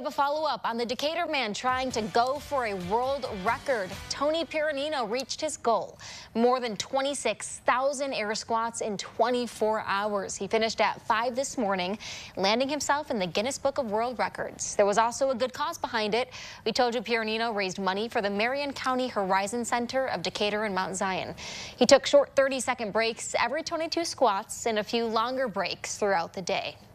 have a follow-up on the Decatur man trying to go for a world record. Tony Piraino reached his goal. More than 26,000 air squats in 24 hours. He finished at 5 this morning, landing himself in the Guinness Book of World Records. There was also a good cause behind it. We told you Piraino raised money for the Marion County Horizon Center of Decatur and Mount Zion. He took short 30-second breaks every 22 squats and a few longer breaks throughout the day.